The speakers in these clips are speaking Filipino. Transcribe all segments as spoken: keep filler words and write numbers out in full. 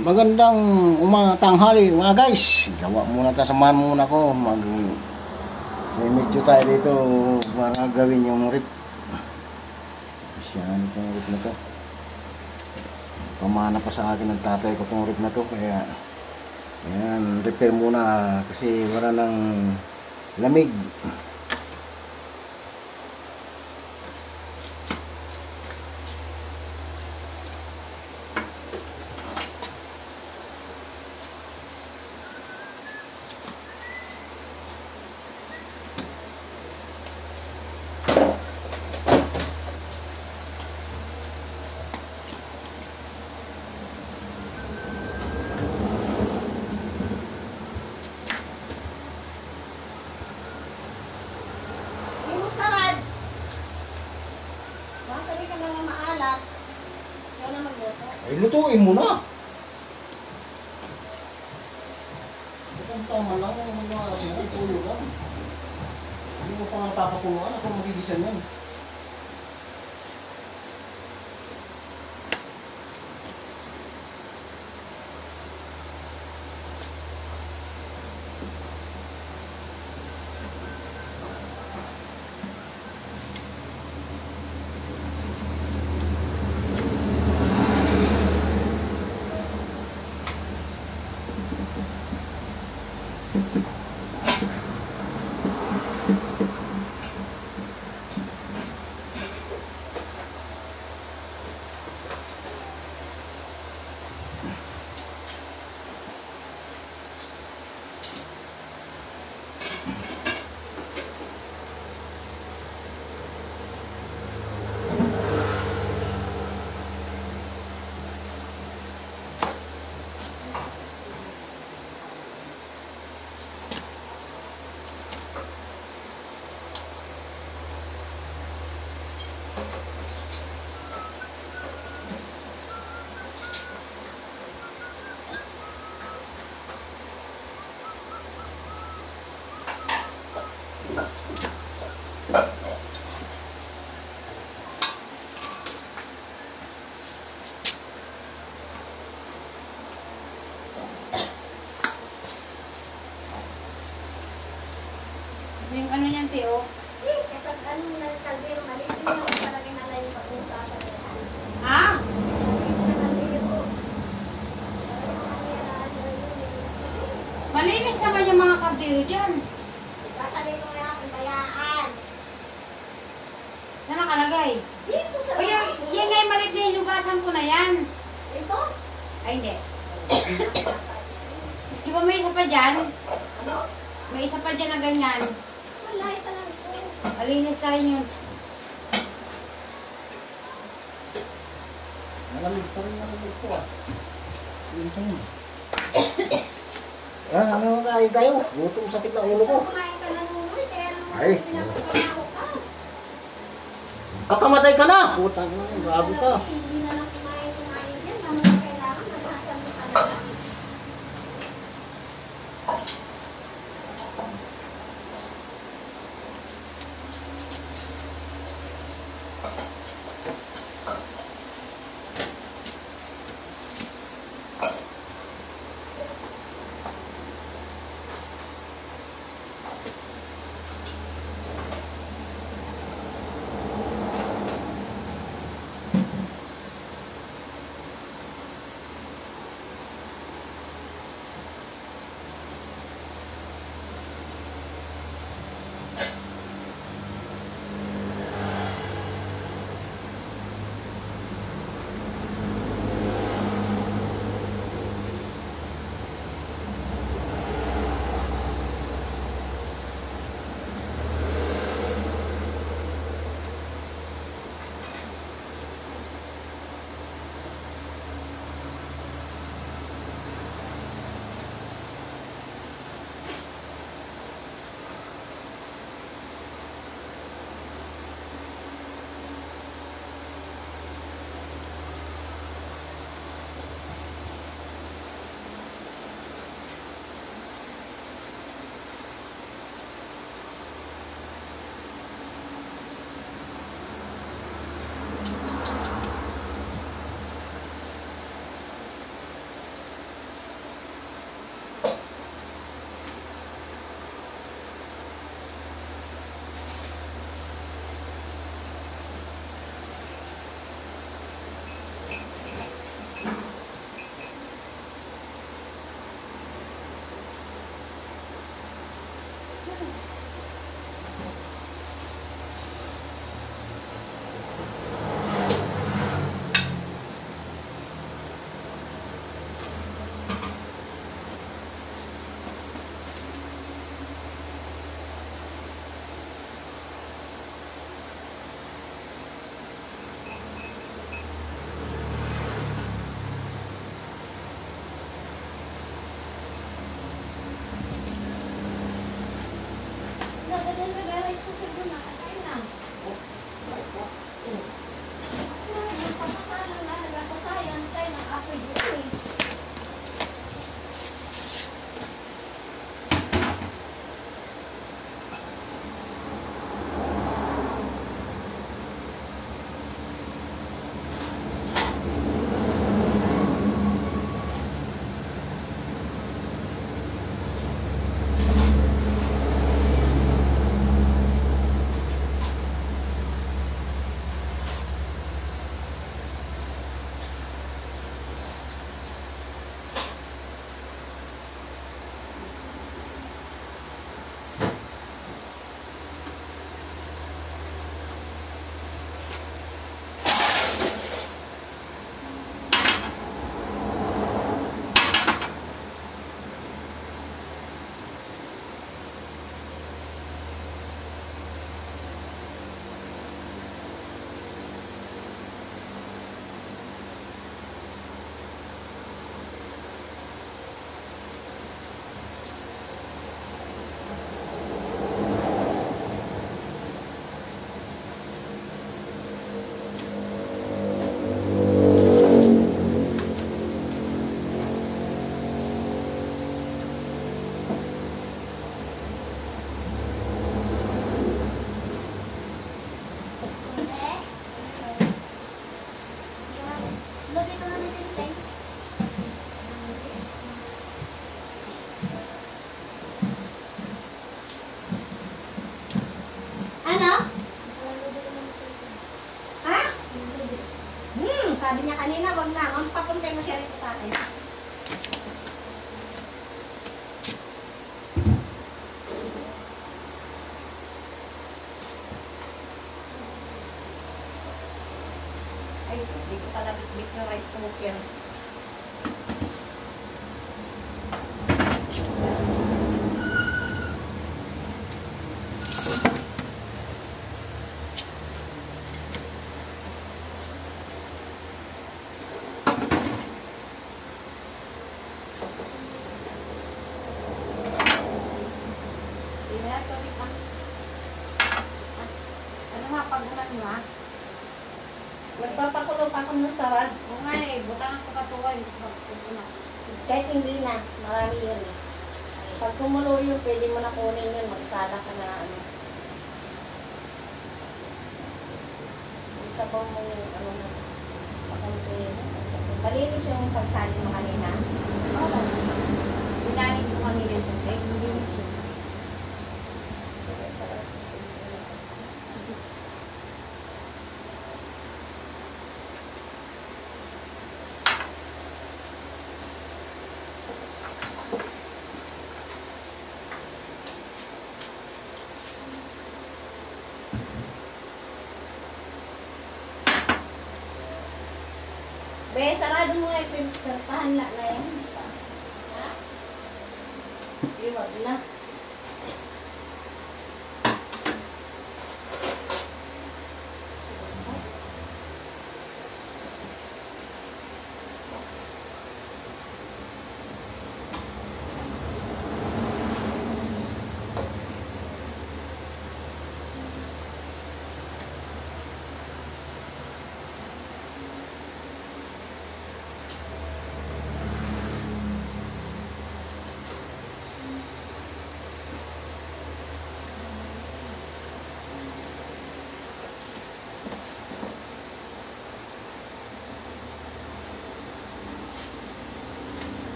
Magandang umaga, tanghali mga guys. Gawa muna tayo, samahan muna ko. Mag may medyo tayo dito para gawin yung rip. Siyan itong rip na to. Pamana pa sa akin ng tatay ko itong rip na to. Kaya ayan, repair muna kasi wala ng lamig. Ay, lutuin mo na. Itong tama lang, mga sinutulo lang. Hindi mo pa nga papakuluan, ako magigisan yan. Yung ano niyan, Teo? Eh, kapag ano ng kaldero, maliit din ako talaga nalay yung pag-uusapan na yan. Ha? Maliit na kaldero. Malinis naman yung mga kaldero dyan. Kasalin mo na akong bayaan. Saan nakalagay? Dito sa O yung, yan nga yung maliit na hinugasan ko na yan. Ito? Ay, hindi. Di ba may isa pa dyan? Ano? May isa pa dyan na ganyan. Malay pa lang ito. Malinis na rin yun. Malamig pa rin malamig ko ah. Yun sa yun. Ah, ano tayo tayo? Gutom, sakit na ulo ko. Kumain ka na nunoy, kaya naman Ay. pinapagkakaho ka. Kakamatay ka na! Puta ka, grabe ka. Hindi na lang kumain, kumain yan. Naman kailangan, masasama ka na. Yan, nag-rice cooker doon na. Kakain na. Ay, nagpapasalo na. Nagpapasayan. Tayo ng apoy dito eh. Ano? Ha? Hmm, sabi niya kanina, wag na. Papuntay mo siya rito sa akin. Ay, sus, di ko pala bit-bit yung rice cooker. Ano nga, pagulan mo ha? Magpapakulo pa ako ng sarad. Oo nga eh, butangan ko katuwal. Tapos Kahit hindi na, marami yun eh. Pag kumulo yun, pwede mo na kunin yun. Magsala ka na ano. Sabaw mo yung ano na. Sa container. Malinis yung pagsali mo kanina. Oo. Sinanit mo kami ng tubig. Hindi mo siya. Be, sarado mo nga yung pinagkartahan na na yan. Ha? Iwag na.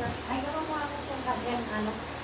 na. Ay, gawa mo ako sa yan, ano?